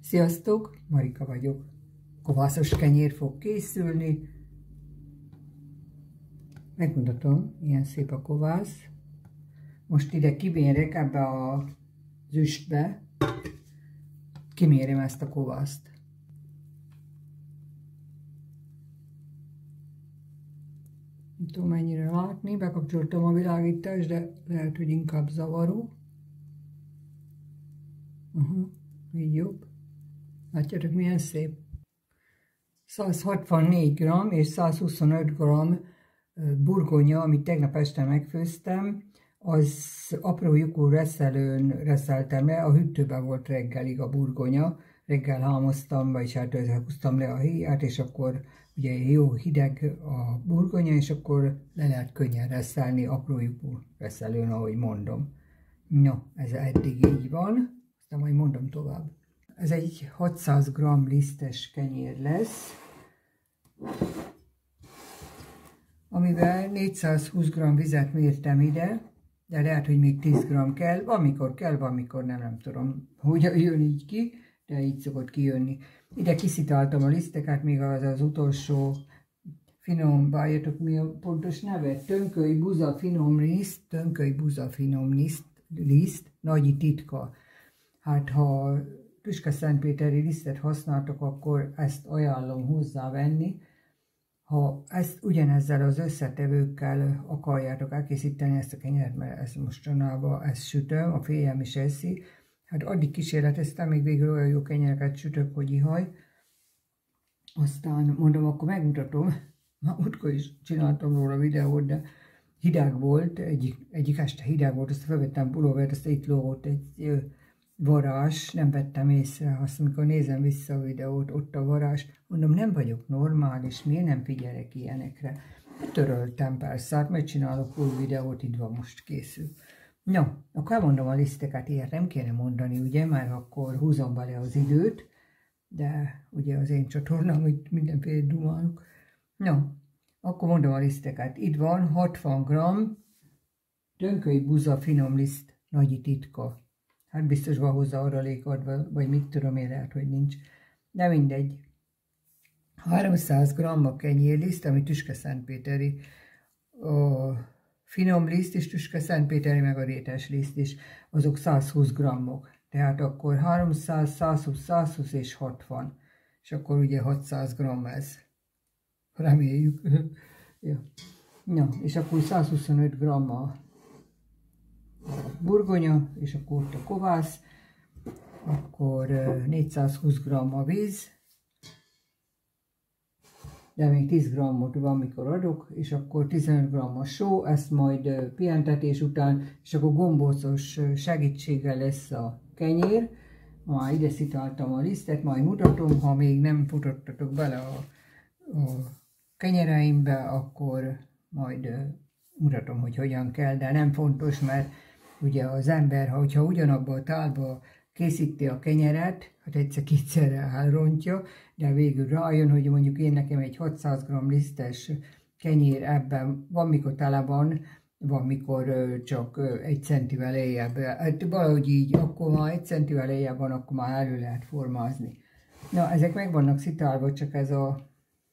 Sziasztok, Marika vagyok. Kovászos kenyér fog készülni. Megmutatom, ilyen szép a kovász. Most ide kimérek ebbe az üstbe. Kimérem ezt a kovászt. Nem tudom mennyire látni, bekapcsoltam a világítást, de lehet, hogy inkább zavaró. Így jobb. Látjátok, milyen szép. 164 g és 125 g burgonya, amit tegnap este megfőztem, az apró lyukú reszelőn reszeltem le, a hűtőben volt reggelig a burgonya, reggel hámoztam, vagyis hát húztam le a héját, és akkor ugye jó hideg a burgonya, és akkor le lehet könnyen reszelni apró lyukú reszelőn, ahogy mondom. No, ez eddig így van, aztán majd mondom tovább. Ez egy 600 g lisztes kenyér lesz, amivel 420 g vizet mértem ide, de lehet, hogy még 10 g kell, valamikor nem tudom, hogyan jön így ki, de így szokott kijönni. Ide kiszitáltam a liszteket, még az utolsó finom, várjatok mi a pontos neve, tönköly buza finom liszt, Nagyi titka. Hát ha tüskeszentpéteri lisztet használtok, akkor ezt ajánlom hozzávenni. Ha ezt ugyanezzel az összetevőkkel akarjátok elkészíteni ezt a kenyeret, mert ezt mostanában ezt sütöm, a férjem is eszi, hát addig kísérleteztem, még végül olyan jó kenyereket sütök, hogy ihaj. Aztán mondom, akkor megmutatom, már múltkor is csináltam róla videót, de hideg volt, egyik este hideg volt, azt felvettem pulóvert, azt itt lógott egy varázs, nem vettem észre, azt amikor nézem vissza a videót, ott a varázs, mondom, nem vagyok normális, miért nem figyelek ilyenekre? Töröltem persze, hát megcsinálok új videót, itt van, most készül. No, akkor elmondom a liszteket, ilyet nem kéne mondani, ugye, mert akkor húzom bele az időt, de ugye az én csatornám, hogy mindenféle dumálok. No, akkor mondom a liszteket. Itt van 60 g tönköly buza finom liszt, Nagyi titka. Hát biztos van hozzá adalék adva, vagy mit tudom én, lehet, hogy nincs. De mindegy. 300 g a kenyérliszt, ami tüskeszentpéteri. A finom liszt is tüskeszentpéteri, meg a rétes liszt is. Azok 120 g-ok. Tehát akkor 300, 120, 120 és 60. És akkor ugye 600 g ez. Reméljük. Ja. Na, és akkor 125 g a burgonya, és akkor ott a kovász, akkor 420 g a víz, de még 10 g-ot van, mikor adok, és akkor 15 g a só, ezt majd pihentetés után, és akkor gombócos segítséggel lesz a kenyér. Már ide szitáltam a lisztet, majd mutatom, ha még nem futottatok bele a kenyereimbe, akkor majd mutatom, hogy hogyan kell, de nem fontos, mert ugye az ember, hogyha ugyanabban a tálba készíti a kenyeret, hát egyszer-kétszerre elrontja, de végül rájön, hogy mondjuk én nekem egy 600 g lisztes kenyér ebben van, mikor tele van, mikor csak 1 centivel lejjebb. Hát valahogy így, akkor már 1 centivel lejjebb van, akkor már elő lehet formázni. Na, ezek meg vannak szitálva, csak ez a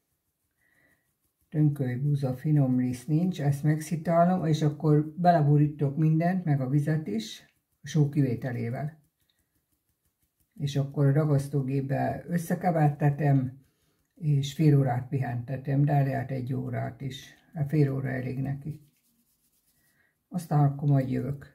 tönköly buza finom liszt nincs, ezt megszitálom, és akkor beleburítok mindent, meg a vizet is, a só kivételével. És akkor a ragasztógépbe összekevertetem, és fél órát pihentetem, de lehet 1 órát is. A fél óra elég neki. Aztán akkor majd jövök.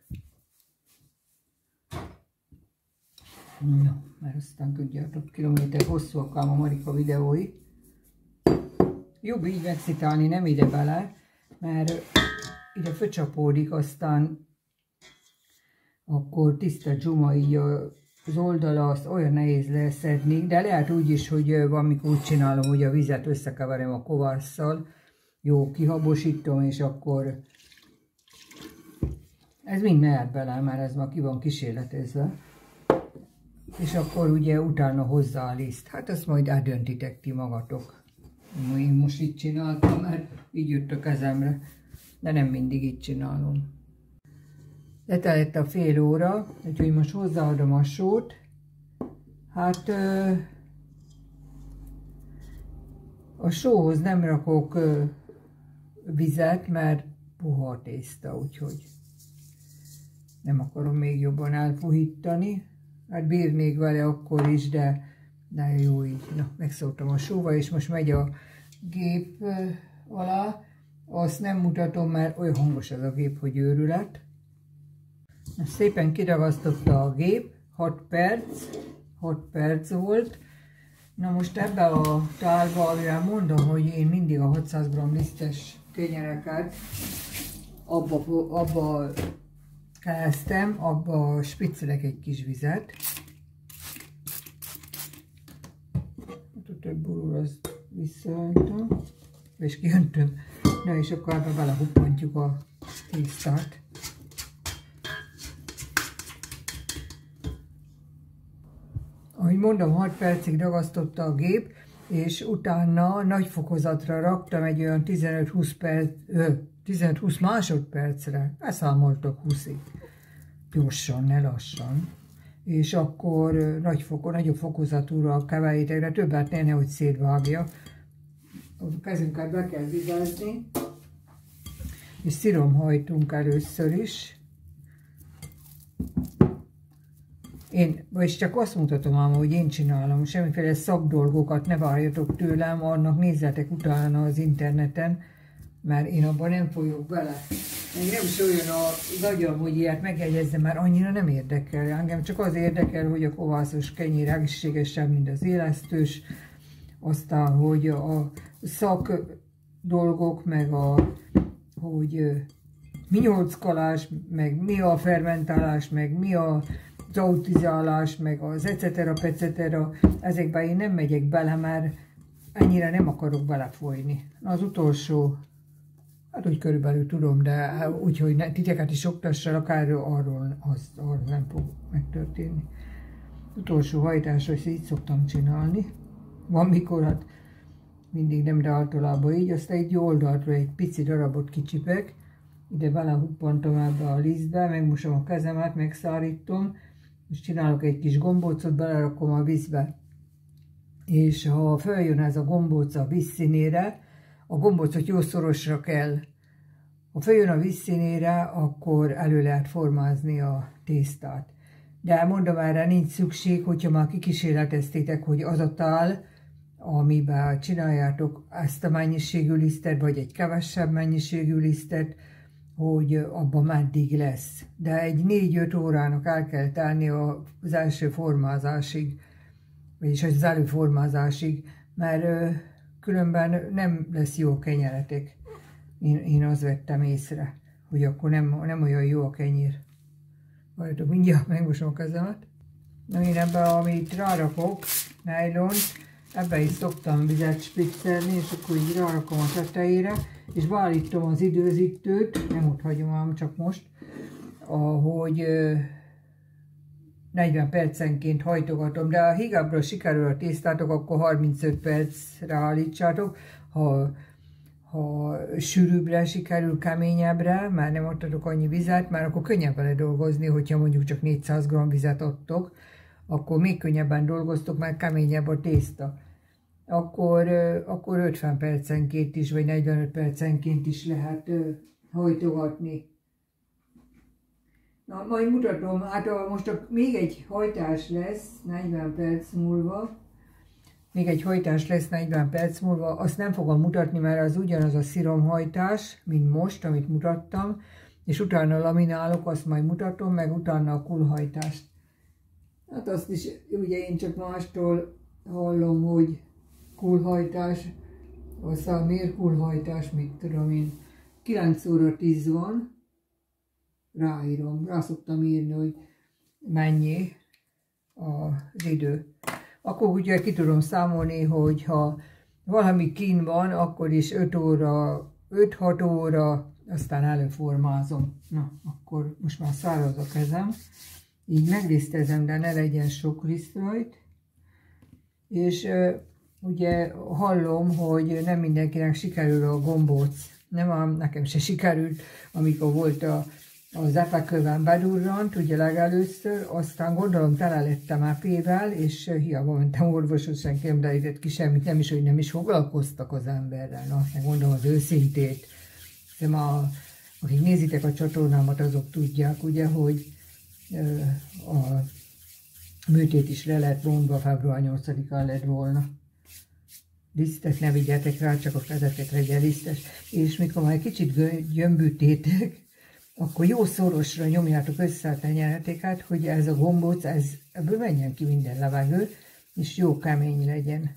Na, mert aztán tudjátok, kilométer hosszúak ám a Marika videói. Jobb így megszitálni, nem ide bele, mert ide fölcsapódik, aztán akkor tiszta dzsuma így az oldala, azt olyan nehéz leszedni, de lehet úgy is, hogy valamikor úgy csinálom, hogy a vizet összekeverem a kovásszal, jó, kihabosítom, és akkor ez mind mehet bele, mert ez már ki van kísérletezve. És akkor ugye utána hozzá a liszt. Hát azt majd eldöntitek ti magatok. Én most így csináltam, mert így jött a kezemre, de nem mindig így csinálom. Letelett a fél óra, úgyhogy most hozzáadom a sót. Hát a sóhoz nem rakok vizet, mert puha a tészta, úgyhogy nem akarom még jobban elpuhítani. Hát bírnék vele akkor is, de jó így. Na, megszóltam a sóval, és most megy a gép alá. Azt nem mutatom, mert olyan hangos ez a gép, hogy őrület. Szépen kiragasztotta a gép, 6 perc volt. Na most ebben a tálba, amivel mondom, hogy én mindig a 600 g lisztes kenyereket abba kezdtem, abba spriccelek egy kis vizet. A több borul az visszaöntöm, és kiöntöm. Na és akkor ebbe belehuppantjuk a tésztát. Ahogy mondom, 6 percig ragasztotta a gép, és utána nagy fokozatra raktam egy olyan 15-20 másodpercre. Elszámoltok 20-ig. Gyorsan, ne lassan. És akkor nagyobb fokozatúra keverjétek, de többet ne, hogy szétvágja. A kezünket be kell vizezni, és sziromhajtunk először is. Vagyis csak azt mutatom ám, hogy én csinálom, semmiféle szakdolgokat ne várjatok tőlem, annak nézzetek utána az interneten, mert én abban nem folyok bele. Engem nem is olyan az agyam, hogy ilyet megjegyezzem, mert annyira nem érdekel. Engem csak az érdekel, hogy a kovászos kenyér egészségesebb, mint az élesztős, aztán, hogy a szakdolgok, meg hogy mi nyolckalás, meg mi a fermentálás, meg mi a autizálás, meg az etc. Ezekben én nem megyek bele, mert ennyire nem akarok belefolyni. Az utolsó, hát úgy körülbelül tudom, de úgyhogy titeket is oktassalak, arról nem fog megtörténni. Utolsó hajtásra is így szoktam csinálni. Van mikor, hát mindig nem, de általában így, aztán egy oldalra egy pici darabot kicsipek, ide belehuppantom ebbe a lisztbe, megmosom a kezemet, megszárítom, és csinálok egy kis gombócot, belerakom a vízbe. És ha följön ez a gombóc a vízszínére, a gombócot jó szorosra kell. Ha följön a vízszínére, akkor elő lehet formázni a tésztát. De mondom, erre nincs szükség, hogyha már kikísérleteztétek, hogy az a tál, amiben csináljátok ezt a mennyiségű lisztet, vagy egy kevesebb mennyiségű lisztet, hogy abban meddig lesz. De egy 4-5 órának el kell telni az első formázásig, vagyis az előformázásig, mert különben nem lesz jó a kenyeretek. Én azt vettem észre, hogy akkor nem olyan jó a kenyér. Várjatok, mindjárt megmosom a kezemet. Na én ebbe, amit rárakok, nájlont, ebbe is szoktam vizet spriccelni, és akkor így rárakom a tetejére, és beállítom az időzítőt, nem ott hagyom ám, csak most, ahogy 40 percenként hajtogatom, de ha hígábbra sikerül a tésztátok, akkor 35 percre állítsátok, ha sűrűbbre sikerül, keményebbre, már nem adtatok annyi vizet, mert akkor könnyebb vele dolgozni, hogyha mondjuk csak 400 g vizet adtok, akkor még könnyebben dolgoztok, mert keményebb a tészta. Akkor 50 percenként is, vagy 45 percenként is lehet hajtogatni. Na, majd mutatom, hát most még egy hajtás lesz 40 perc múlva. Még egy hajtás lesz 40 perc múlva, azt nem fogom mutatni, mert az ugyanaz a sziromhajtás, mint most, amit mutattam, és utána laminálok, azt majd mutatom, meg utána a kullhajtást. Hát azt is, ugye én csak mástól hallom, hogy kullhajtás, aztán miért kullhajtás, mit tudom én. 9 óra 10 van, ráírom, rá szoktam írni, hogy mennyi az idő. Akkor ugye ki tudom számolni, hogy ha valami kín van, akkor is 5-6 óra, aztán előformázom. Na, akkor most már száraz a kezem. Így megrisztezem, de ne legyen sok liszt rajt. És ugye hallom, hogy nem mindenkinek sikerül a gombóc. Nem, nekem se sikerült, amikor volt a az epekőben bedurrant, ugye legelőször, aztán gondolom tele lettem epével, és hiába mentem orvoshoz, senki nem derített ki semmit, nem is, hogy nem is foglalkoztak az emberrel. Na, gondolom az őszintét. Hiszem, akik nézitek a csatornámat, azok tudják, ugye, hogy a műtét is le lett mondva, február 8-án lett volna. Lisztet ne vigyetek rá, csak a kezetek legyen lisztes. És mikor már egy kicsit gyömbütétek, akkor jó szorosra nyomjátok össze a tenyeretéket, hogy ez a gombóc, ebből menjen ki minden levegő, és jó kemény legyen.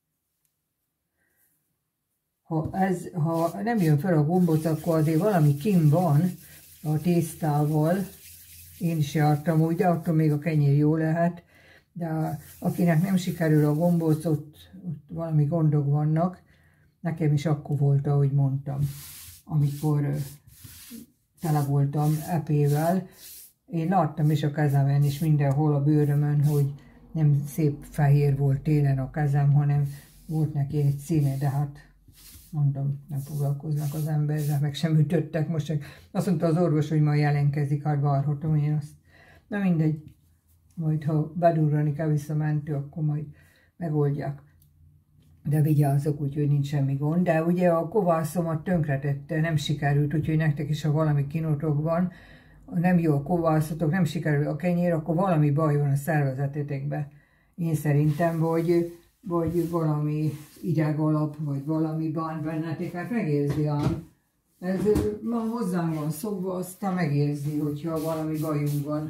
Ha nem jön fel a gombóc, akkor azért valami kim van a tésztával. Én is jártam úgy, de attól még a kenyér jó lehet. De akinek nem sikerül a gombóc, ott valami gondok vannak. Nekem is akkor volt, ahogy mondtam, amikor tele voltam epével. Én láttam is a kezemen és mindenhol a bőrömön, hogy nem szép fehér volt télen a kezem, hanem volt neki egy színe, de hát mondom, nem foglalkoznak az emberrel, meg sem ütöttek. Most azt mondta az orvos, hogy majd jelentkezik, hát várhatom én azt. Na mindegy, majd ha bedurrani kell visszamentő, akkor majd megoldják. De vigyázzok, úgyhogy nincs semmi gond. De ugye a kovászomat tönkretette, nem sikerült, úgyhogy nektek is, ha valami kinotok van, nem jó a kovászotok, nem sikerül a kenyér, akkor valami baj van a szervezetetekben. Én szerintem, vagy valami idegalap, vagy valami bánt bennetek, hát megérzi ám. Ez ma hozzám van szokva, aztán megérzi, hogyha valami bajunk van.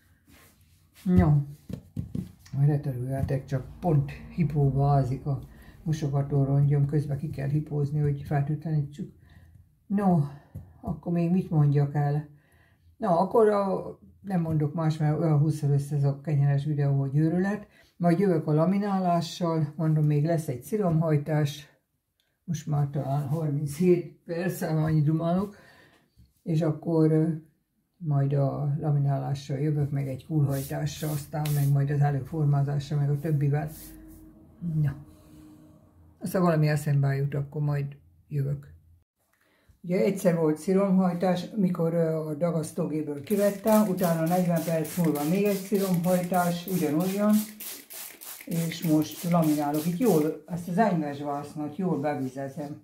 No, majd letörülhetek, csak pont hipóba ázik a mosogató rongyom, közben ki kell hipózni, hogy fertőtlenítsük. No, akkor még mit mondjak el? Na, akkor nem mondok más, mert olyan 20 lesz ez a kenyeres videó, hogy őrület. Majd jövök a laminálással, mondom, még lesz egy sziromhajtás, most már talán 37 perc, annyi dumálok, és akkor majd a laminálással jövök, meg egy kulhajtással, aztán meg majd az előformázással, meg a többivel. Na, aztán valami eszembe jut, akkor majd jövök. Ugye egyszer volt sziromhajtás, mikor a dagasztógéből kivettem, utána 40 perc múlva még egy sziromhajtás, ugyanolyan, és most laminálok. Itt jól, ezt az enyvesvásznat jól bevizezem.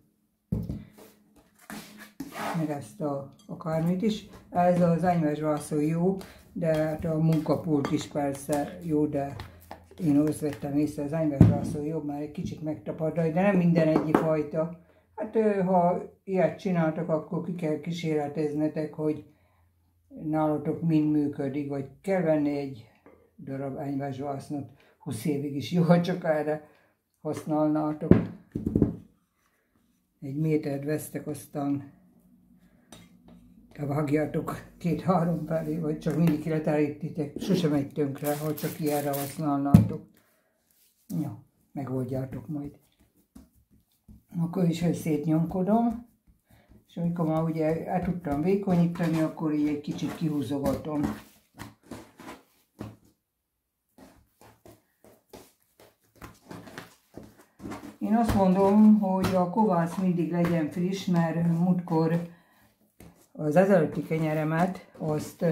Meg ezt akármit is. Ez az enyvesvászon jó, de hát a munkapult is persze jó, de én azt vettem észre, az enyvesvászon jobb, már egy kicsit megtapadja, de nem minden egyik fajta. Hát ha ilyet csináltak, akkor ki kell kísérleteznetek, hogy nálatok mind működik, vagy kell venni egy darab enyvesvásznat, 20 évig is jó, ha csak erre használnátok. Egy métert vesztek, aztán vágjátok 2-3 felé, vagy csak mindig leterítitek, sose megy tönkre, ha csak ilyenre használnátok. Ja, megoldjátok majd. Akkor is szétnyomkodom, és amikor már ugye el tudtam vékonyítani, akkor így egy kicsit kihúzogatom. Én azt mondom, hogy a kovász mindig legyen friss, mert múltkor az ezelőtti kenyeremet azt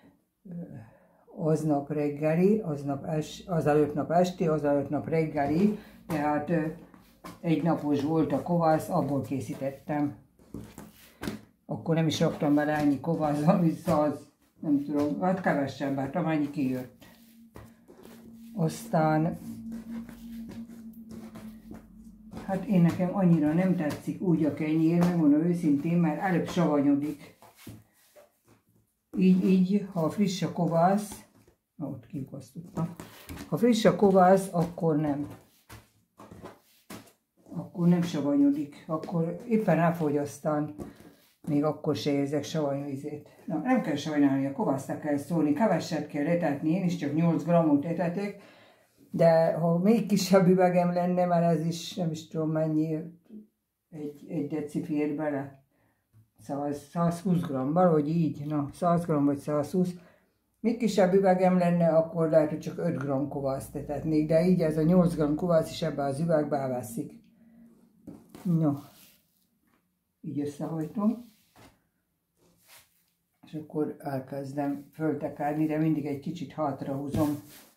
aznap reggeli, azelőtt nap esti, azelőtt nap reggeli, tehát egy napos volt a kovász, abból készítettem. Akkor nem is raktam bele ennyi kovász, ami 100, nem tudom, hát kevesebbet, amennyi kijött. Aztán, hát én nekem annyira nem tetszik úgy a kenyér, megmondom őszintén, mert előbb savanyodik. Így, ha friss a kovász, ott kiukasztottam, ha friss a kovász, akkor nem. Akkor nem savanyodik, akkor éppen elfogy, aztán még akkor se érzek savanyú ízét. Na, nem kell savanyálni, a kovásznak kell szólni, keveset kell etetni, én is csak 8 grammot etetek, de ha még kisebb üvegem lenne, mert ez is nem is tudom mennyi, egy deci fér bele, 120 gramm, valahogy így, na 100 gramm vagy 120. Még kisebb üvegem lenne, akkor lehet, hogy csak 5 gramm kovászt etetnék, de így ez a 8 gramm kovász is ebbe az üvegbe elveszik. No, így összehajtom. És akkor elkezdem föltekerni, de mindig egy kicsit hátrahúzom.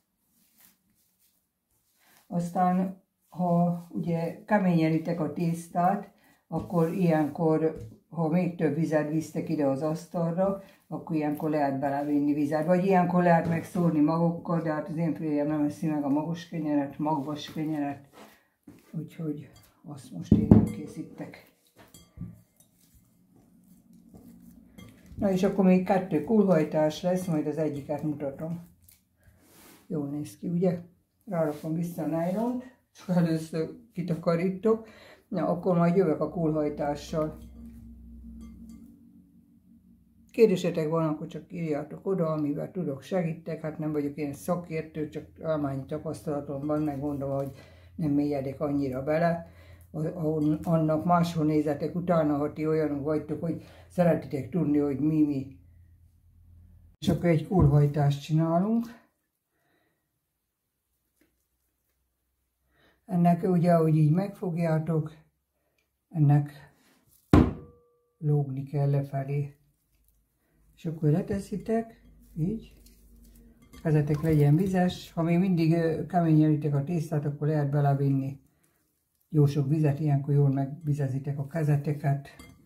Aztán, ha ugye keményítek a tésztát, akkor ilyenkor, ha még több vizet visztek ide az asztalra, akkor ilyenkor lehet belevinni vizet. Vagy ilyenkor lehet megszórni magokkal, de hát az én férjem nem eszi meg a magos kenyeret, magvas kenyeret. Úgyhogy azt most én nem készítek. Na és akkor még 2 kúlhajtás lesz, majd az egyiket mutatom. Jól néz ki, ugye? Rárakom vissza a nylont, csak először kitakarítok. Na, akkor majd jövök a kúlhajtással. Kérdésetek van, akkor csak írjátok oda, amivel tudok, segítek. Hát nem vagyok ilyen szakértő, csak álmányi tapasztalatom van, meg gondolom, hogy nem mélyedek annyira bele. Annak máshol nézetek utána, ha ti olyanok vagytok, hogy szeretitek tudni, hogy mi. És akkor egy kúlhajtást csinálunk. Ennek ugye, ahogy így megfogjátok, ennek lógni kell lefelé. És akkor leteszitek, így. Kezetek legyen vizes. Ha még mindig keményítek a tésztát, akkor lehet belevinni jó sok vizet, ilyenkor jól megvizezitek a kezeteket.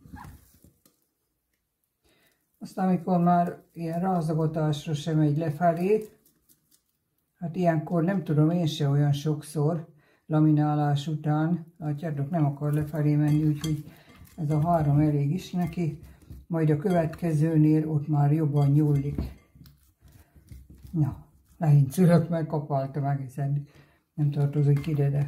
Aztán, amikor már ilyen rázagotásra sem megy lefelé, hát ilyenkor nem tudom én se olyan sokszor, laminálás után, látjátok, nem akar lefelé menni, úgyhogy ez a 3 elég is neki. Majd a következőnél ott már jobban nyúlik. Na, lehincülök, meg kapáltam egészen. Nem tartozik ide, de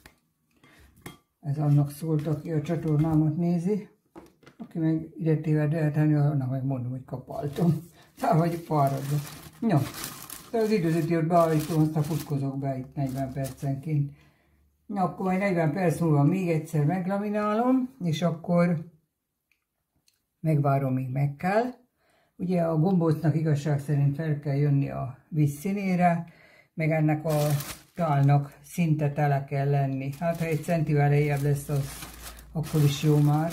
ez annak szólt, aki a csatornámat nézi. Aki meg ide téved tenni, annak meg mondom, hogy kapáltam. Tehát vagyok fáradva. No, de az időzíti ott beállítom, aztán futkozok be itt 40 percenként. Na, akkor majd 40 perc múlva még egyszer meglaminálom, és akkor megvárom, míg meg kell. Ugye a gombócnak igazság szerint fel kell jönni a vízszínére, meg ennek a tálnak szinte tele kell lenni. Hát ha 1 centivel lejjebb lesz, az akkor is jó már.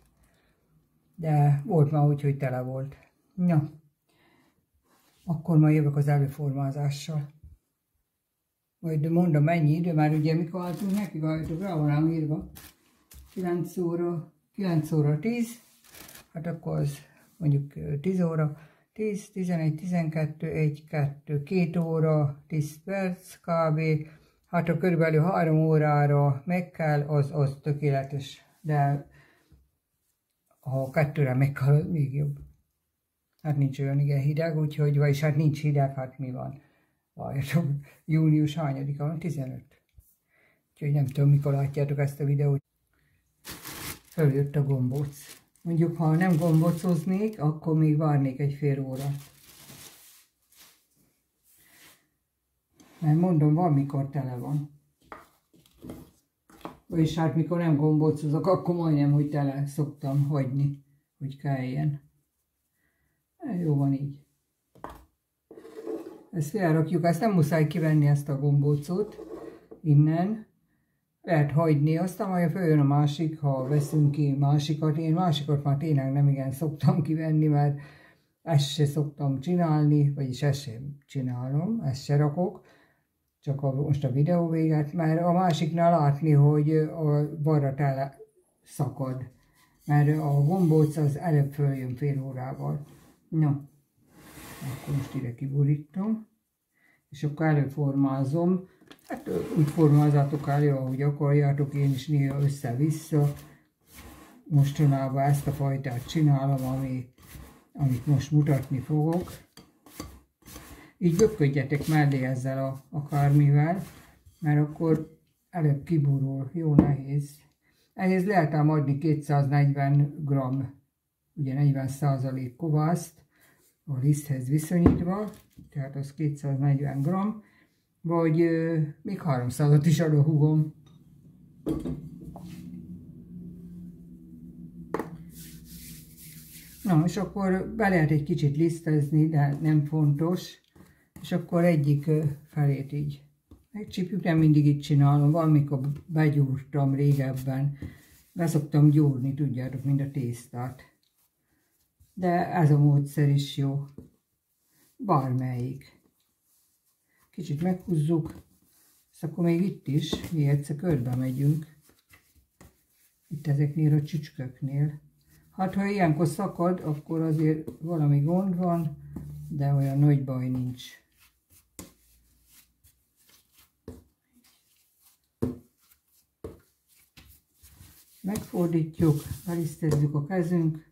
De volt már úgy, hogy tele volt. Na, akkor majd jövök az előformázással. Majd mondom mennyi idő, már ugye mikor álltunk neki, halljátok, rá van ám írva. 9 óra 10, hát akkor az mondjuk 10 óra, 10, 11, 12, 1, 2, 2 óra, 10 perc kb. Hát ha körülbelül 3 órára meg kell, az tökéletes, de ha 2-re meg kell, az még jobb. Hát nincs olyan igen hideg, úgyhogy, vagyis hát nincs hideg, hát mi van? Várjatok, június hányadika van? 15. Úgyhogy nem tudom, mikor látjátok ezt a videót. Följött a gombóc. Mondjuk, ha nem gombócoznék, akkor még várnék egy fél órát. Mert mondom, valamikor tele van. Vagyis hát mikor nem gombócozok, akkor majdnem, hogy tele szoktam hagyni, hogy kelljen. Jó van így. Ezt felrakjuk, ezt nem muszáj kivenni, ezt a gombócot innen. Lehet hagyni, aztán majd följön a másik, ha veszünk ki másikat. Én másikat már tényleg nem igen szoktam kivenni, mert ezt se szoktam csinálni, vagyis ezt sem csinálom, ezt se rakok. Csak most a videó véget, mert a másiknál látni, hogy a balra tele szakad. Mert a gombóc az előbb följön fél órával. Na, akkor most ide kiborítom, és akkor előformázom. Hát úgy formázzátok elő, ahogy akarjátok, én is néha össze-vissza. Mostanában ezt a fajtát csinálom, amit most mutatni fogok. Így böködjetek mellé ezzel akármivel, mert akkor előbb kiborul, jó nehéz. Ehhez lehet ám adni 240 g, ugye 40% kovászt a liszthez viszonyítva, tehát az 240 g, vagy még 300-at is adok húgom. Na, és akkor be lehet egy kicsit lisztezni, de nem fontos. És akkor egyik felét így megcsípjük, nem mindig így csinálom, valamikor begyúrtam régebben, beszoktam gyúrni, tudjátok, mint a tésztát. de ez a módszer is jó. Bármelyik. Kicsit meghúzzuk, és akkor még itt is, mi egyszer körbe megyünk. Itt ezeknél a csücsköknél. Hát, ha ilyenkor szakad, akkor azért valami gond van, de olyan nagy baj nincs. Megfordítjuk, elisztezzük a kezünk,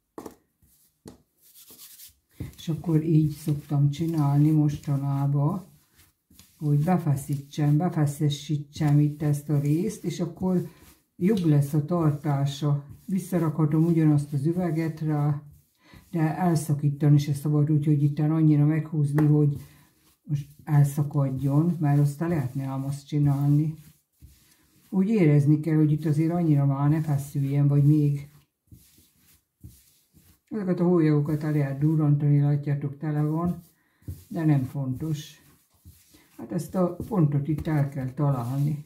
és akkor így szoktam csinálni mostanában, hogy befeszítsem itt ezt a részt, és akkor jobb lesz a tartása. Visszarakhatom ugyanazt az üveget rá, de elszakítani se szabad, úgyhogy itt annyira meghúzni, hogy most elszakadjon, mert aztán lehetne ám azt csinálni. Úgy érezni kell, hogy itt azért annyira már ne feszüljen, vagy még. Ezeket a hólyagokat el lehet durrantani, látjátok, tele van, de nem fontos. Hát ezt a pontot itt el kell találni.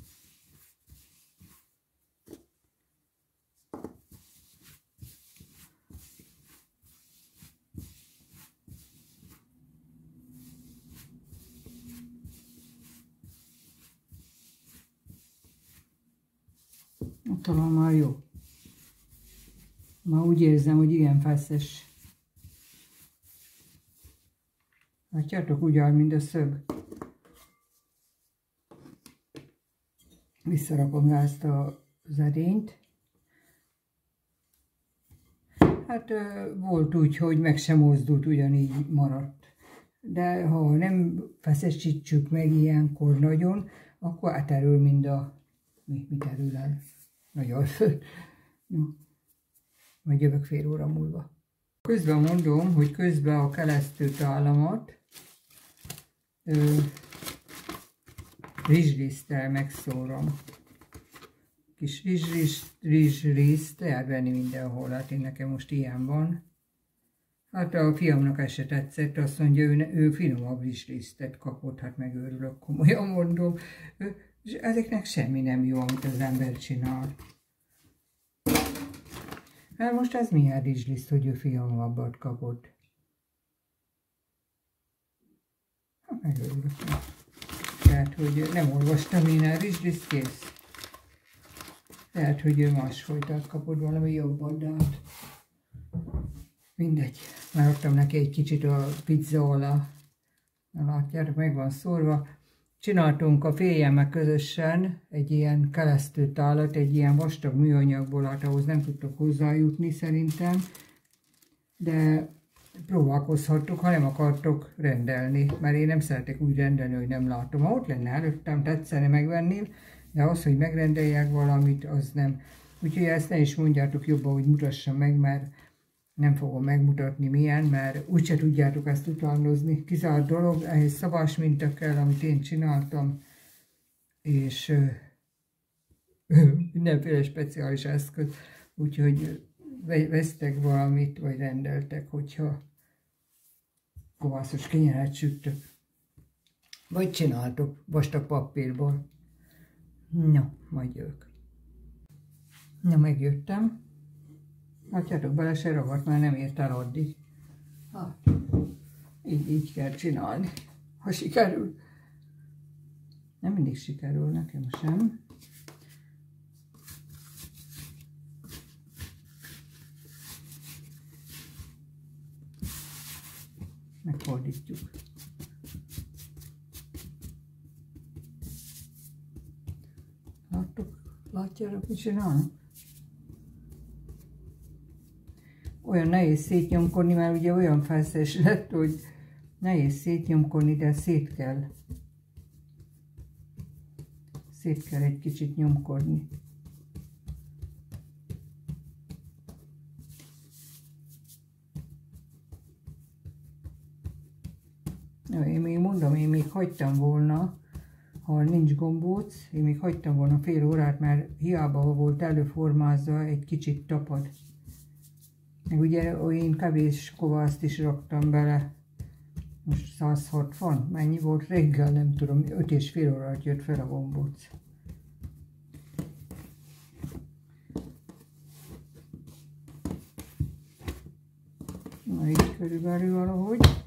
Talán már jó. Már úgy érzem, hogy igen feszes. Látjátok, úgy áll, mint a szög. Visszarakom rá ezt az edényt. Hát volt úgy, hogy meg sem mozdult, ugyanígy maradt. De ha nem feszesítsük meg ilyenkor nagyon, akkor áterül mind a... Mit erül el? Nagyon föl. No. Majd jövök fél óra múlva. Közben mondom, hogy közben a kelesztőtálamat rizsliszttel megszórom. Kis rizsliszt lehet venni mindenhol, hát én nekem most ilyen van. Hát a fiamnak ez se tetszett, azt mondja, ő finomabb rizslisztet kapott, hát megőrülök, komolyan mondom. És ezeknek semmi nem jó, amit az ember csinál. Hát most ez milyen rizsliszt, hogy ő finomabbat kapott? Hát megörülök. Tehát, hogy nem olvastam én el, rizsliszt kész. Lehet, hogy ő másfajtát kapott, valami jobbat, de hát mindegy. Már adtam neki egy kicsit a pizza alá. Na látjátok, meg van szórva. Csináltunk a férjemmel közösen egy ilyen kelesztőtálat, egy ilyen vastag műanyagból, hát ahhoz nem tudtok hozzájutni szerintem, de próbálkozhattok, ha nem akartok rendelni, mert én nem szeretek úgy rendelni, hogy nem látom. Ha ott lenne előttem, tetszene megvenni, de az, hogy megrendeljek valamit, az nem. Úgyhogy ezt ne is mondjátok jobban, hogy mutassam meg, mert nem fogom megmutatni milyen, mert úgyse tudjátok ezt utánozni. Kizárt dolog, ehhez szabás minta kell, amit én csináltam, és mindenféle speciális eszköz, úgyhogy vesztek valamit, vagy rendeltek, hogyha kovászos kenyeret sütök. Vagy csináltok vastag papírból. No, majd jövök. Na, megjöttem. Látjátok, bele se ragadt, már nem ért el addig. Hát, így kell csinálni, ha sikerül. Nem mindig sikerül, nekem sem. Megfordítjuk. Látjátok, mit csinálnak? Olyan nehéz szétnyomkodni, mert ugye olyan feszes lett, hogy nehéz szétnyomkodni, de szét kell egy kicsit nyomkodni. Én még mondom, én még hagytam volna, ha nincs gombóc, én még hagytam volna fél órát, mert hiába volt előformázva, egy kicsit tapad. Meg ugye én kevés kovászt is raktam bele, most 160, mennyi volt reggel, nem tudom, 5,5 órát jött fel a gombóc. Na így körülbelül valahogy.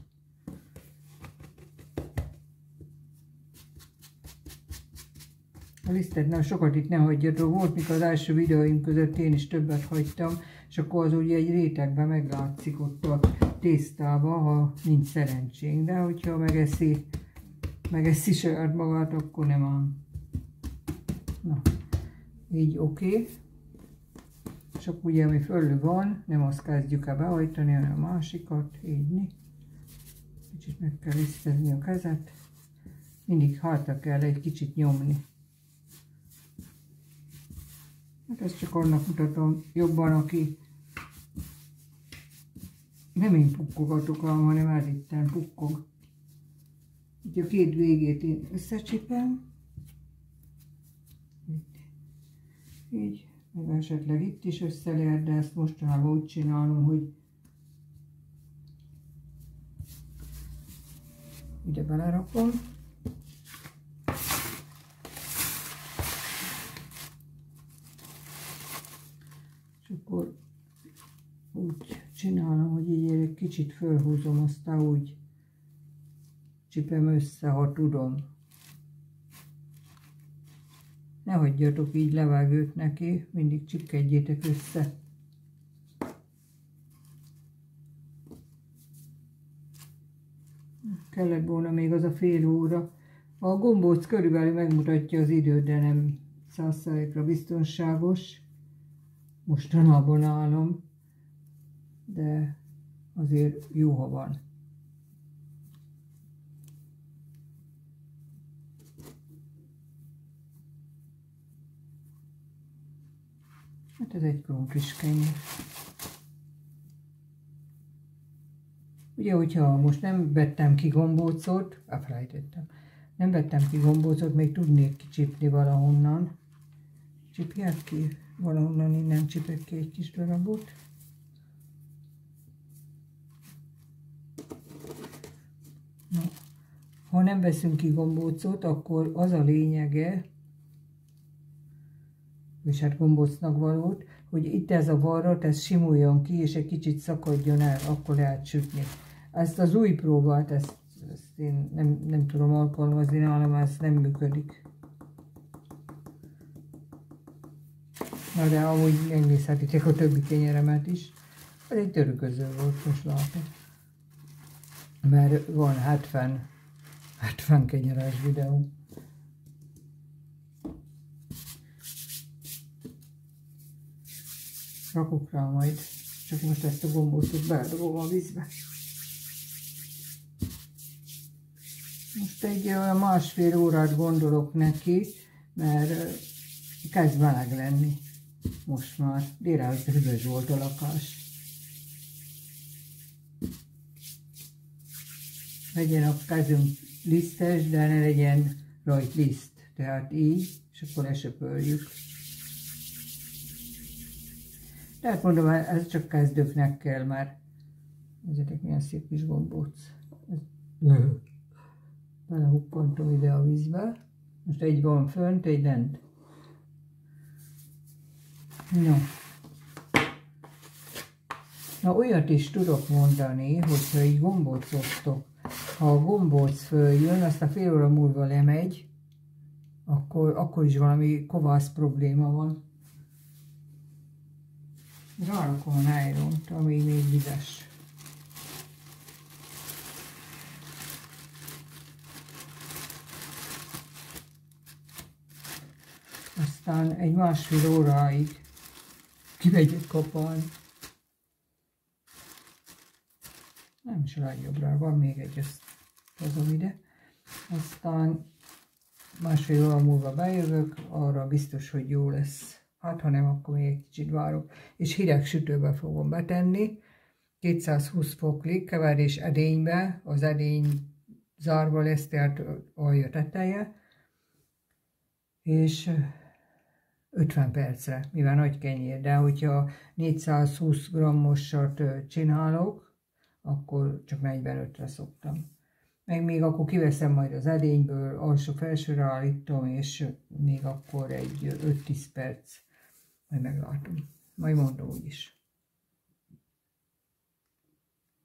A lisztet nem sokat itt ne hagyjatok, volt mikor az első videóim között én is többet hagytam, és akkor az ugye egy rétegben meglátszik ott a tésztába, ha nincs szerencsénk, de hogyha megeszi saját magát, akkor nem áll. Na, így oké. És akkor ugye ami fölül van, nem azt kezdjük el behajtani, hanem a másikat, így. Kicsit meg kell lisztezni a kezet. Mindig hátra kell egy kicsit nyomni. Hát ezt csak annak mutatom jobban, aki nem én pukkogatok, hanem ez itten pukkog. Így a két végét én összecsipem. Így, meg esetleg itt is össze lehet, de ezt mostanában úgy csinálom, hogy ide belerakom. És akkor úgy csinálom, hogy így egy kicsit fölhúzom, aztán úgy csipem össze, ha tudom. Ne hagyjatok így levegőt neki, mindig csipkedjétek össze. Kellett volna még az a fél óra. A gombóc körülbelül megmutatja az időt, de nem 100%-ra biztonságos. Mostanában állom, de azért jó, ha van. Hát ez egy krumplis kenyér. Ugye, hogyha most nem vettem ki gombócot, elfelejtettem, nem vettem ki gombócot, még tudnék kicsipni valahonnan. Csipják ki, valahonnan innen csipek ki egy kis darabot. Na, ha nem veszünk ki gombócot, akkor az a lényege, és hát gombócnak valót, hogy itt ez a varrat, ez simuljon ki, és egy kicsit szakadjon el, akkor lehet sütni. Ezt az új próbát, ezt én nem tudom alkalmazni, nálam ez nem működik. Na de amúgy megnézhetitek a többi kenyeremet is. Ez egy törököző volt, most látom. Mert van 70 kenyeres videó. Rakok rá majd, csak most ezt a gombócot beledobom a vízbe. Most egy olyan másfél órát gondolok neki, mert kezd meleg lenni. Most már délelőtt hűvös volt a lakás. Legyen a kezünk lisztes, de ne legyen rajt liszt. Tehát így, és akkor lesöpöljük. Tehát mondom, ez csak kezdőknek kell már. Nézzétek, milyen szép kis gombóc. Belehuppantom ide a vízbe. Most egy van fönt, egy lent. No. Na, olyat is tudok mondani, hogyha így gombócoztok. Ha a gombóc följön, azt a fél óra múlva lemegy, akkor is valami kovász probléma van. Rárakom a nájlont, ami még vizes. Aztán egy másfél óráig kivegyek kapálni. Nem is legjobb rá, van még egy, ezt hozom ide. Aztán másfél óra múlva bejövök, arra biztos, hogy jó lesz. Hát, ha nem, akkor még egy kicsit várok. És hideg sütőbe fogom betenni. 220 fokig keverés edénybe, az edény zárva lesz, tehát alja teteje. És 50 percre, mivel nagy kenyér, de hogyha 420 grammosat csinálok, akkor csak 45-re szoktam. Meg még akkor kiveszem majd az edényből, alsó-felsőre állítom, és még akkor egy 5-10 perc, majd meglátom. Majd mondom úgyis.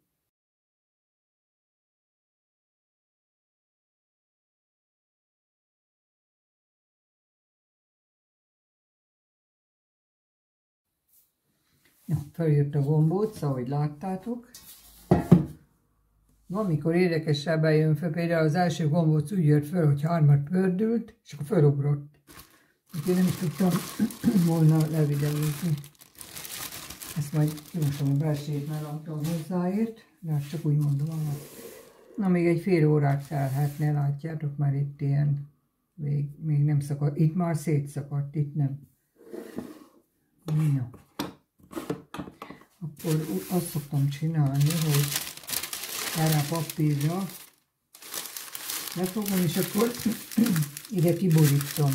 Feljött a gombóc, ahogy láttátok. Valamikor érdekesebben jön fel, például az első gombóc úgy jött fel, hogy 3-at pördült, és akkor felugrott. Úgyhogy nem is tudtam volna levideózni. Ezt majd kimosom a belsejét, mert adtam hozzáért, de azt csak úgy mondom. Na, még egy fél órát telhetne, látjátok, már itt ilyen, még nem szakadt. Itt már szétszakadt, itt nem. Na. Akkor azt szoktam csinálni, hogy erre a papírra lefogom, és akkor ide kiborítom.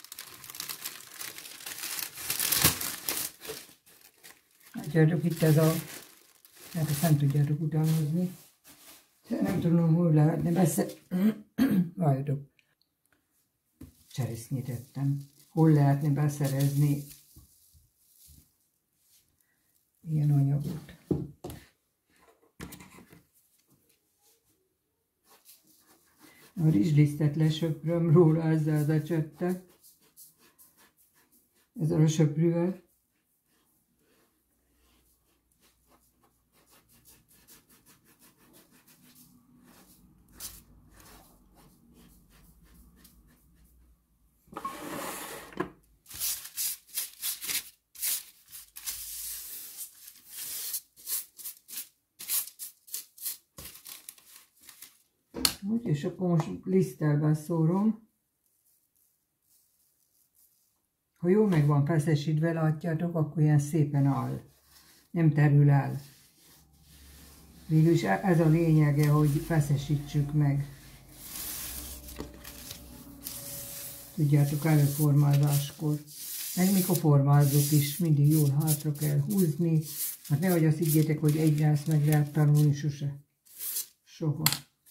Látjátok, itt ez a... Hát ezt nem tudjátok utánozni. Nem tudom, hol lehetne várjatok. Cseresznyét ettem. Hol lehetne beszerezni ilyen anyagot. A rizslisztet lesöpröm róla ezzel az ecsettel. Ezzel a söprűvel. És akkor most liszttel beszórom. Ha jól meg van feszesítve, látjátok, akkor ilyen szépen áll. Nem terül el. Végülis ez a lényege, hogy feszesítsük meg. Tudjátok, előformázáskor. Meg mikor formázzuk is, mindig jól hátra kell húzni. Hát nehogy azt higgyétek, hogy egyre ezt meg lehet tanulni, sose. Soha.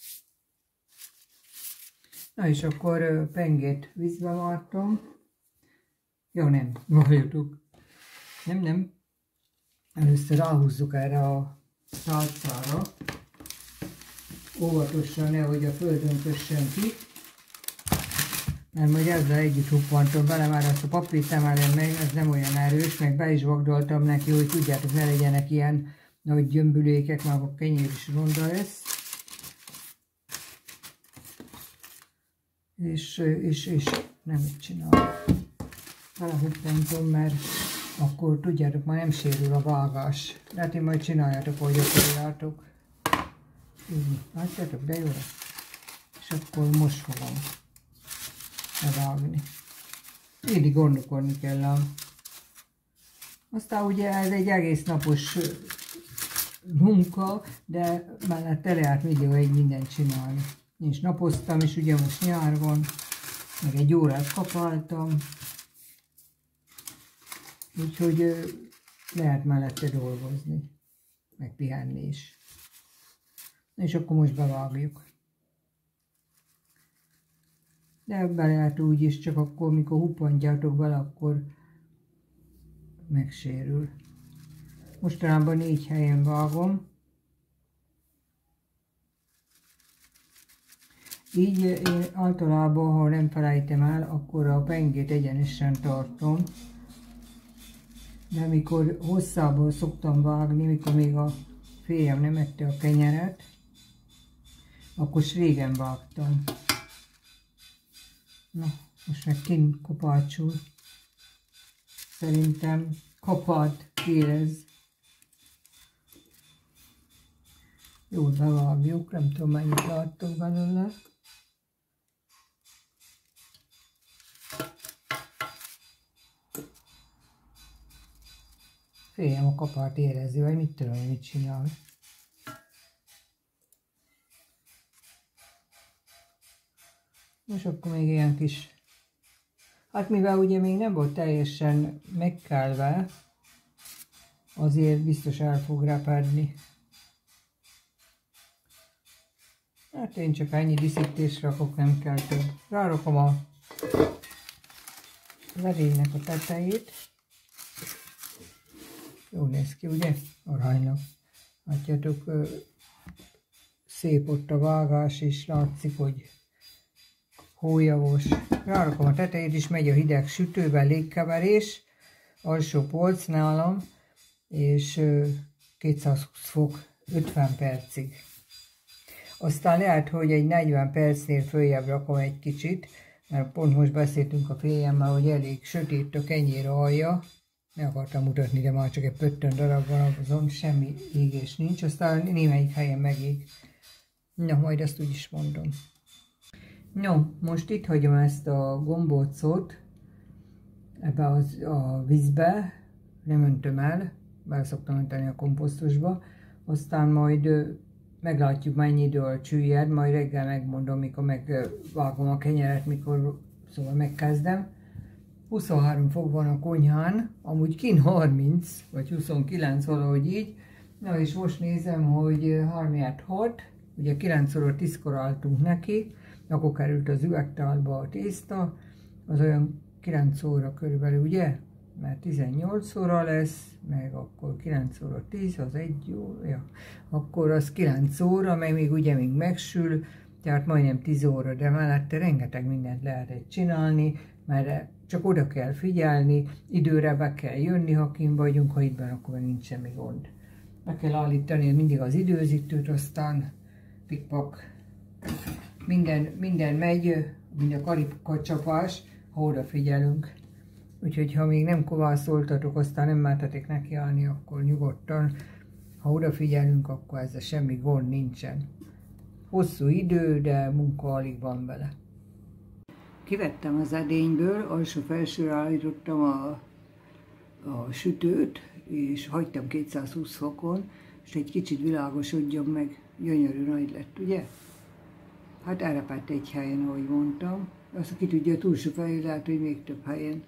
Na és akkor pengét vízbe vartam. Ja nem, valljatok. Nem. Először ráhúzzuk erre a tálcára. Óvatosan, nehogy a földön kössön ki. Mert majd ezzel együtt huppantom bele, már azt a papírt emelem meg, ez nem olyan erős, meg be is vagdoltam neki, hogy tudjátok, ne legyenek ilyen nagy gyömbülékek, már a kenyér is ronda lesz. És nem így csinálom. Belehuppantom, mert akkor tudjátok, már nem sérül a vágás. Hát én majd csináljátok, ahogy akarjátok. Így, látjátok, de jó lesz. És akkor most fogom levágni. Mindig gondolkodni kell ám. Aztán ugye ez egy egész napos munka, de mellette lehet egy mindent csinálni. Én is napoztam, és ugye most nyár van, meg egy órát kapáltam, úgyhogy lehet mellette dolgozni, meg pihenni is. És akkor most bevágjuk. De ebben lehet úgy is, csak akkor, mikor huppantjátok bele, akkor megsérül. Mostanában 4 helyen vágom. Így én általában, ha nem felejtem el, akkor a pengét egyenesen tartom. De amikor hosszából szoktam vágni, mikor még a férjem nem ette a kenyeret, akkor régen vágtam. Na, most meg kint kopácsul. Szerintem kapát érez. Jól bevágjuk, nem tudom mennyit láttok belőle. Féljem a kapát érezi, vagy mit tudom, mit csinál. És akkor még ilyen kis... Hát mivel ugye még nem volt teljesen megkelve, azért biztos el fog repedni. Hát én csak ennyi díszítésre rakok, nem kell több. Rárakom a ledénynek a tetejét. Jól néz ki, ugye? Aránylag. Látjátok, szép ott a vágás, és látszik, hogy hólyagos. Rárakom a tetejét is, megy a hideg sütőben légkeverés, alsó polc nálam, és 220 fok 50 percig. Aztán lehet, hogy egy 40 percnél följebb rakom egy kicsit, mert pont most beszéltünk a férjemmel, hogy elég sötét a kenyér alja. Meg akartam mutatni, de már csak egy pöttön darab van, azon semmi égés nincs, aztán némelyik helyen megég. Na, majd azt úgy is mondom. No, most itt hagyom ezt a gombócot ebbe a vízbe, nem öntöm el, bele szoktam önteni a komposztosba, aztán majd meglátjuk, mennyi idő csüllyed, majd reggel megmondom, mikor megvágom a kenyeret, szóval megkezdem. 23 fok van a konyhán, amúgy kint 30, vagy 29, valahogy így. Na és most nézem, hogy 3-6, ugye 9 óra 10-kor álltunk neki, akkor került az üvegtálba a tészta, az olyan 9 óra körülbelül, ugye? Mert 18 óra lesz, meg akkor 9 óra 10, az 1 óra, ja. Akkor az 9 óra, meg még ugye még megsül, tehát majdnem 10 óra, de mellette rengeteg mindent lehet csinálni, mert csak oda kell figyelni, időre be kell jönni, ha kint vagyunk, ha itt van, akkor nincs semmi gond. Be kell állítani mindig az időzítőt, aztán pikpak. Minden megy, mint a karikacsapás, ha odafigyelünk. Úgyhogy ha még nem kovászoltatok, aztán nem mertetek nekiállni, akkor nyugodtan, ha odafigyelünk, akkor ezzel semmi gond nincsen. Hosszú idő, de munka alig van vele. Kivettem az edényből, alsó-felsőre állítottam a sütőt, és hagytam 220 fokon, és egy kicsit világosodjon meg, gyönyörű nagy lett, ugye? Hát elrepett egy helyen, ahogy mondtam. Azt ki tudja, a túlsó felé lehet, hogy még több helyen.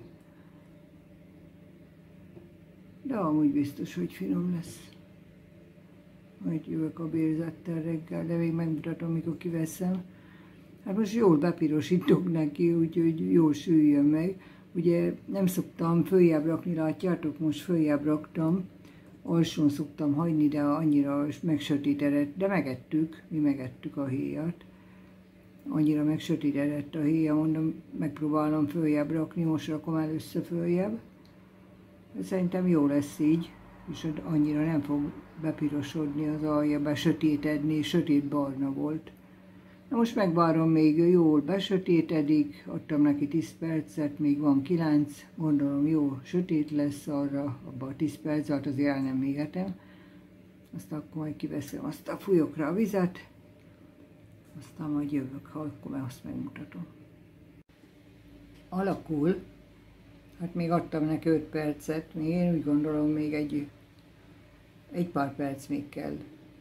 De amúgy biztos, hogy finom lesz. Majd jövök a bérzettel reggel, de még megmutatom, mikor kiveszem. Hát most jól bepirosítok neki, úgyhogy jól süljön meg. Ugye nem szoktam följebb rakni, látjátok, most följebb raktam. Alsón szoktam hagyni, de annyira megsötétedett, de megettük, mi megettük a héjat. Annyira megsötétedett a héja, mondom, megpróbálom följebb rakni, most rakom először följebb. Szerintem jó lesz így, és annyira nem fog bepirosodni az alja, besötétedni, sötét barna volt. Na most megvárom, még jól besötétedik, adtam neki 10 percet, még van 9, gondolom jó sötét lesz arra, abban a 10 perc alatt azért el nem égetem. Aztán akkor majd kiveszem, aztán fújok rá a vizet, aztán majd jövök, ha akkor már azt megmutatom. Alakul, hát még adtam neki 5 percet, még én úgy gondolom még egy pár perc még kell.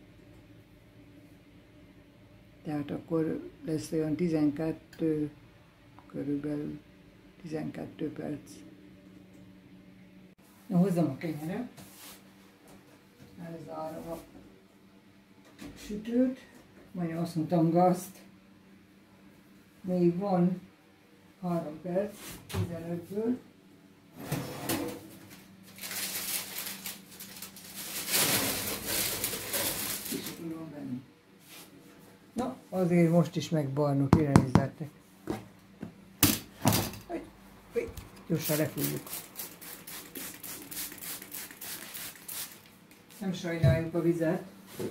Tehát akkor lesz olyan 12, körülbelül 12 perc. Na, hozzam a kenyeret, elzárom a sütőt, majdnem azt mondtam gazt. Még van 3 perc, 15-ből. Kicsit tudom venni. Na, azért most is megbarnok, irányzáltak. Gyorsan lefújjuk. Nem sajnáljuk a vizet.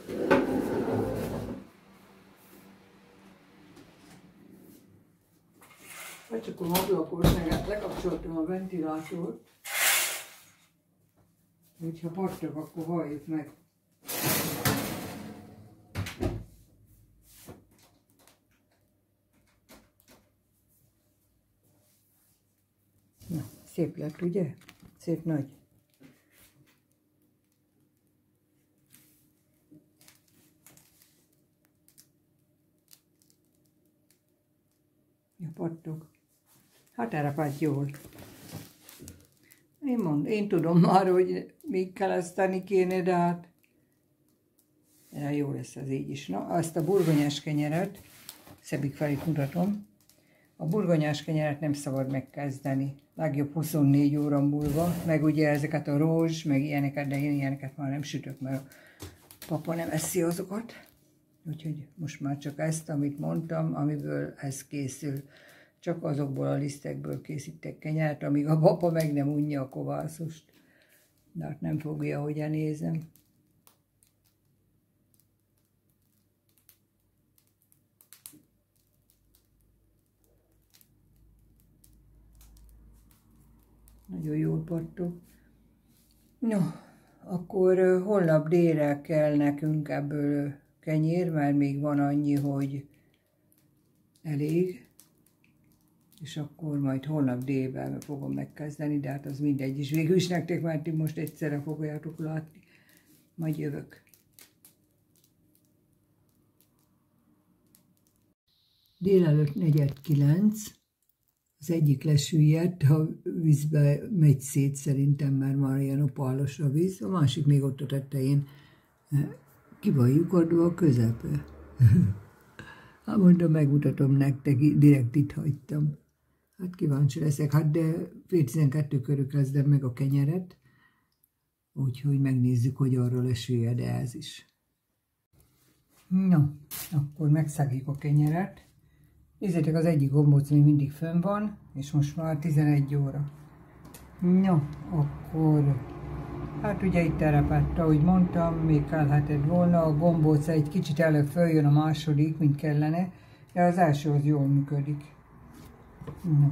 Vagy csak a ablakos, meg lekapcsoltam a ventilátort. Úgyha pattog, akkor halljuk meg. Na, szép lett, ugye? Szép nagy. Ja, pattog. Hát elrepált jól. Én tudom már, hogy még keleszteni kéne, de hát jó lesz az így is. Na, ezt a burgonyás kenyeret, szebbik felé mutatom. A burgonyás kenyeret nem szabad megkezdeni. Legjobb 24 óra múlva, meg ugye ezeket a rózs, meg ilyeneket, de én ilyeneket már nem sütök, mert papa nem eszi azokat. Úgyhogy most már csak ezt, amit mondtam, amiből ez készül. Csak azokból a lisztekből készítek kenyeret, amíg a papa meg nem unja a kovászost. De hát nem fogja, hogy elnézem. Nagyon jól pattog. No, akkor holnap délre kell nekünk ebből kenyér, mert még van annyi, hogy elég. És akkor majd holnap délben fogom megkezdeni, de hát az mindegy is. Végül is nektek már ti most egyszerre fogjátok látni. Majd jövök. Délelőtt 8:45. Az egyik lesüllyedt, ha vízbe megy szét szerintem, mert már ilyen opálos a víz, a másik még ott a tetején. Ki van lyukadva a közepe? Hát mondom, megmutatom nektek, direkt itt hagytam. Hát kíváncsi leszek, hát de fél 12 körül kezdem meg a kenyeret, úgyhogy megnézzük, hogy arra lesüllyed ez is. No, akkor megszagjuk a kenyeret. Nézzétek, az egyik gombóc még mindig fönn van, és most már 11 óra. No, akkor, hát ugye itt terepett, ahogy mondtam, még kellhetett volna, a gombóc egy kicsit előbb följön a második, mint kellene, de az első az jól működik. No.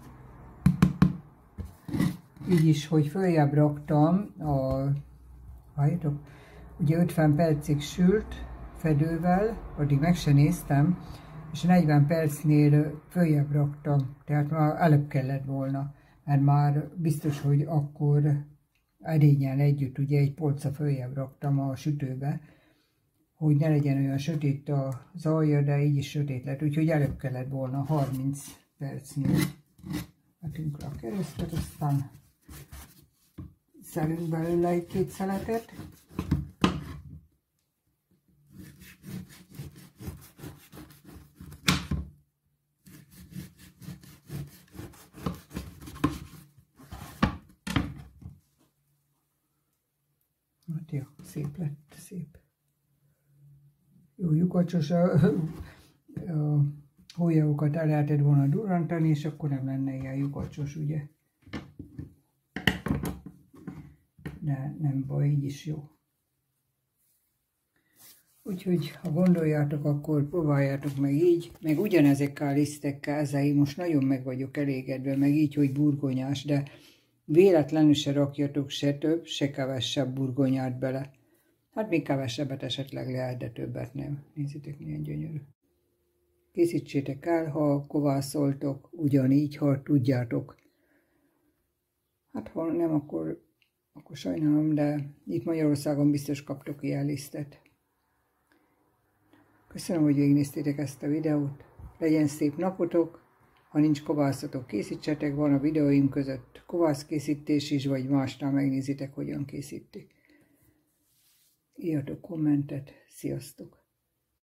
Így is, hogy följebb raktam, halljátok, ugye 50 percig sült fedővel, addig meg se néztem, és 40 percnél följebb raktam, tehát már előbb kellett volna, mert már biztos, hogy akkor edényen együtt ugye egy polca följebb raktam a sütőbe, hogy ne legyen olyan sötét az alja, de így is sötét lett, úgyhogy előbb kellett volna 30 percnél. Vetünk rá a keresztet, aztán szelünk belőle egy 2 szeletet. Hát jó, szép lett, szép. Jó lyukacsos, a hólyagokat el lehetett volna durrantani, és akkor nem lenne ilyen lyukacsos, ugye? De nem baj, így is jó. Úgyhogy, ha gondoljátok, akkor próbáljátok meg így, meg ugyanezekkel a lisztekkel, ezzel most nagyon meg vagyok elégedve, meg így, hogy burgonyás, de véletlenül se rakjatok se több, se kevesebb burgonyát bele. Hát még kevesebbet esetleg lehet, de többet nem. Nézzétek, milyen gyönyörű. Készítsétek el, ha kovászoltok, ugyanígy, ha tudjátok. Hát ha nem, akkor sajnálom, de itt Magyarországon biztos kaptok ilyen lisztet. Köszönöm, hogy végignéztétek ezt a videót. Legyen szép napotok. Ha nincs kovászatok, készítsetek. Van a videóim között kovászkészítés is, vagy másnál megnézitek, hogyan készítik. Írjatok kommentet. Sziasztok!